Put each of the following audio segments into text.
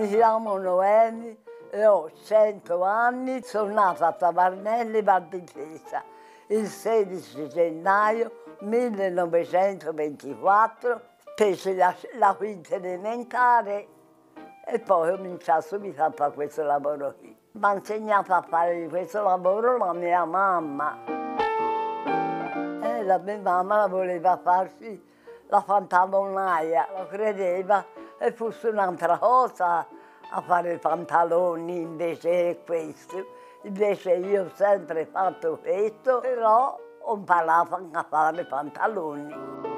Mi chiamo Noemi e ho 100 anni, sono nata a Tavarnelli, Val di Pesa, il 16 gennaio 1924, feci la quinta elementare e poi ho cominciato subito a fare questo lavoro qui. Mi ha insegnato a fare questo lavoro la mia mamma. La mia mamma voleva farsi la pantalonaia, lo credeva, e fosse un'altra cosa a fare i pantaloni invece che questo. Invece io ho sempre fatto questo, però ho imparato anche a fare i pantaloni.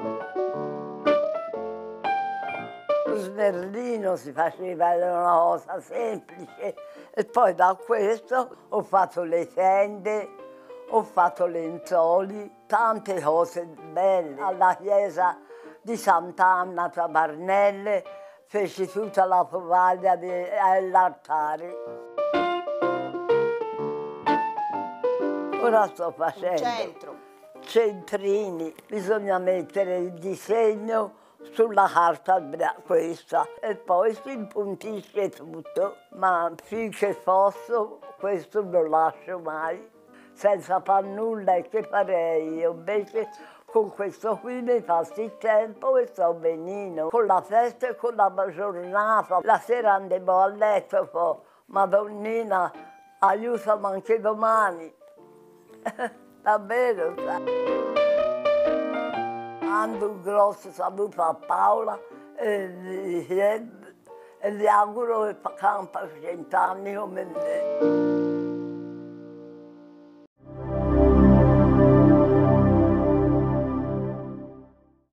Lo smerlino si faceva, era una cosa semplice, e poi da questo ho fatto le tende, ho fatto lenzuoli, tante cose belle. Alla chiesa di Sant'Anna a Tavarnelle feci tutta la tovaglia dell'altare. Ora sto facendo centrini, bisogna mettere il disegno sulla carta questa e poi si impuntisce tutto, ma finché posso questo non lascio mai. Senza far nulla e che farei io? Invece con questo qui mi passi il tempo e sto benino. Con la festa e con la giornata. La sera andiamo a letto poi. Madonnina, aiutami anche domani. Davvero, sai? Mando un grosso saluto a Paola e gli auguro che campa 100 anni come me.